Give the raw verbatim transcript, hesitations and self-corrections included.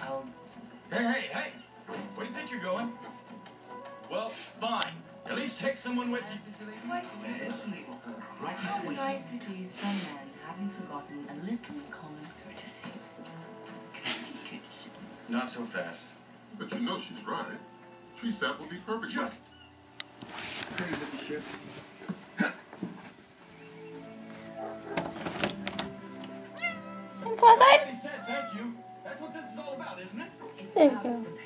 I'll... Hey, hey, hey! Where do you think you're going? Well, fine. At least take someone with you. Wait a minute. How nice to see some men having forgotten a little common courtesy. Not so fast. But you know she's right. Tree sap will be perfect. Just... Hey, little shit. And come outside. Already said thank you. That's what this is all about, isn't it? There you go.